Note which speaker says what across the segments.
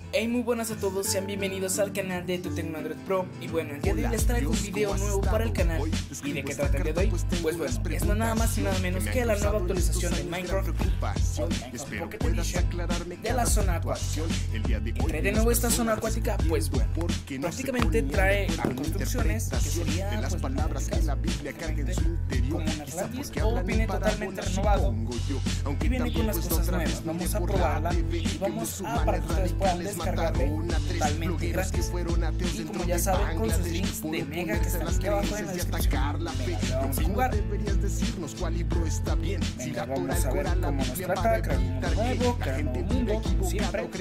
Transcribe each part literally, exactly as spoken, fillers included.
Speaker 1: Hey, muy buenas a todos, sean bienvenidos al canal de Tu Tengo un Android Pro. Y bueno, el día de hoy les traigo un video nuevo para el canal. ¿Y de qué trata el día de hoy? Pues bueno, es nada más y nada menos que la nueva actualización de Minecraft Pocket Edition de la zona acuática. ¿Trae de nuevo esta zona acuática? Pues bueno, prácticamente trae construcciones que serían pues, como un Atlantis, o viene totalmente renovado y viene con las cosas nuevas. Vamos a probarla y vamos a para que ustedes puedan descargarle totalmente gratis, y como ya saben, con sus links de Mega que están aquí abajo en la descripción. Venga, vamos a jugar. Venga, vamos a ver cómo nos trata. Crear un mundo nuevo, crear un nuevo mundo, como siempre.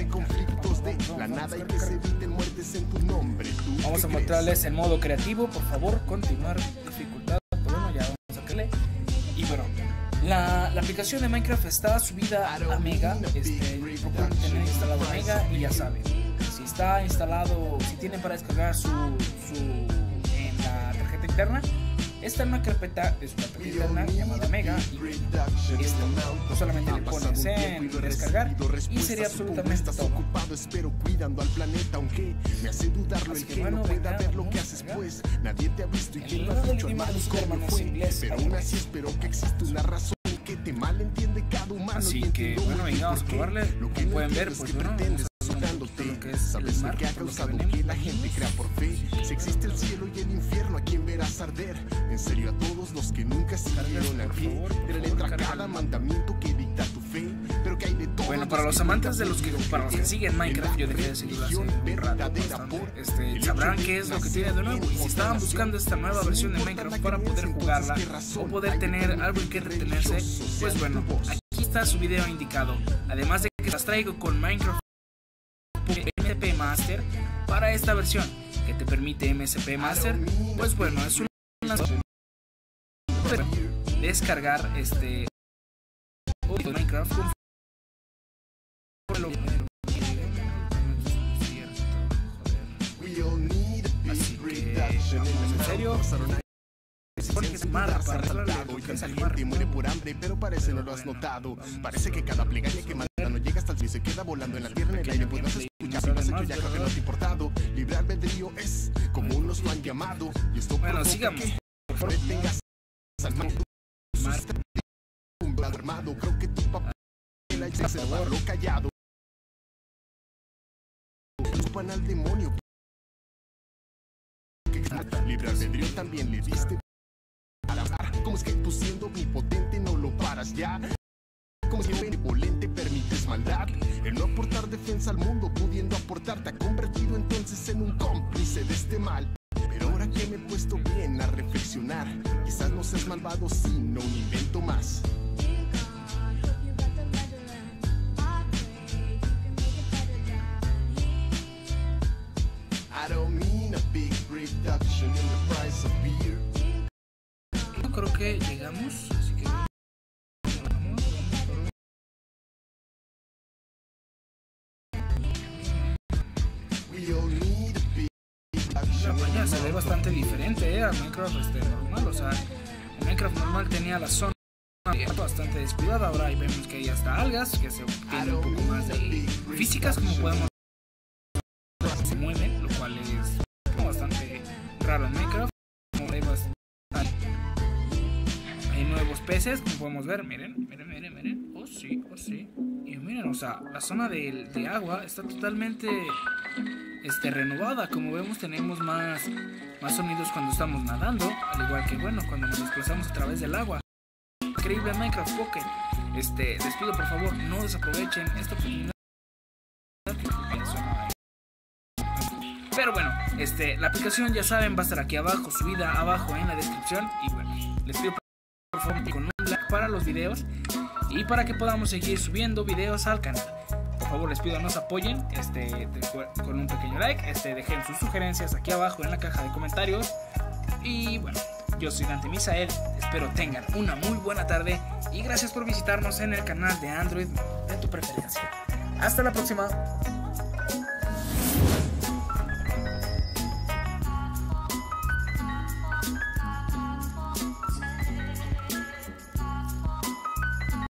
Speaker 1: Vamos a mostrarles el modo creativo, por favor, continuar dificultad. Bueno, ya vamos a sacarle. Y bueno, La, la aplicación de Minecraft está subida a Mega. Este, pueden tener instalado Mega y ya saben, si está instalado, si tienen para descargar su, su en la tarjeta interna, está en una carpeta de su tarjeta interna llamada Mega. Y esto, no solamente le pones en descargar y sería absolutamente todo. Así que bueno, venga, vamos a descargar. El nuevo del idioma de Superman es inglés. Así que bueno, venga, vamos a probarle. Como pueden ver, pues bueno, vamos a lo que es el mar, por lo que venimos.
Speaker 2: La gente crea por fe. Si existe el cielo y el infierno, ¿a quién verás arder? En serio, a todos los que nunca siguieron al pie de la letra cada mandamiento que dicta tu fe. Pero que hay de todo.
Speaker 1: Bueno, para los amantes de los que para los que siguen Minecraft, yo dejé de seguirlo hace un rato bastante. Este, sabrán qué es lo que tiene de nuevo. Y si estaban buscando esta nueva versión de Minecraft para poder jugarla o poder tener algo en que entretenerse, pues bueno, aquí está su video indicado. Además de que las traigo con Minecraft M S P Master para esta versión que te permite M S P Master. Pues bueno, es una descargar este Minecraft con así que en serio porque es mala para arreglarle porque es
Speaker 2: la gente muere por hambre, pero parece no lo has notado. Parece que cada plegaria que manda no llega hasta el cielo, se queda volando en la tierra, en el aire, pues no se escucha. Si pasa, yo ya creo que no te ha importado. Libre albedrío es como unos lo han llamado. Y esto
Speaker 1: bueno, sigamos.
Speaker 2: Por favor, tengas al mando un blado armado. Creo que tu papá la hizo cerrarlo callado. Chupan al demonio. Libre albedrío también le diste. ¿Cómo es que tú siendo omnipotente no lo paras ya? ¿Cómo es que benevolente permites maldad? El no aportar defensa al mundo pudiendo aportar te ha convertido entonces en un cómplice de este mal. Pero ahora que me he puesto bien a reflexionar, quizás no seas malvado sino un invento más. I don't mean a big reduction in the price of beer.
Speaker 1: Yo creo que llegamos, así que vamos, vamos por... La mañana se ve bastante diferente eh, a Minecraft este, normal, o sea, en Minecraft normal tenía la zona bastante descuidada, ahora ahí vemos que hay hasta algas, que se obtiene un poco más de físicas, como podemos ver, se mueven, lo cual es bastante raro en Minecraft. Hay nuevos peces, como podemos ver, miren, miren, miren, miren, oh sí, oh sí, y miren, o sea, la zona de, de agua está totalmente este, renovada, como vemos tenemos más, más sonidos cuando estamos nadando, al igual que, bueno, cuando nos desplazamos a través del agua. Increíble Minecraft Pocket. Este, les pido por favor, no desaprovechen esta oportunidad. Pero bueno, este, la aplicación ya saben, va a estar aquí abajo, subida abajo en la descripción. Y bueno, les pido por favor con un like para los videos y para que podamos seguir subiendo videos al canal. Por favor les pido nos apoyen este, de, con un pequeño like, este, dejen sus sugerencias aquí abajo en la caja de comentarios. Y bueno, yo soy Dante Misael, espero tengan una muy buena tarde y gracias por visitarnos en el canal de Android de tu preferencia. Hasta la próxima.